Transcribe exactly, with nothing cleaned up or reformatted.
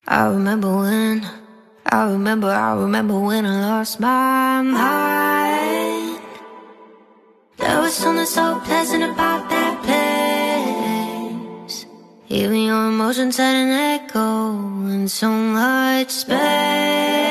I remember when, I remember, I remember when I lost my mind. There was something so pleasant about that place. Even your emotions had an echo in so much space.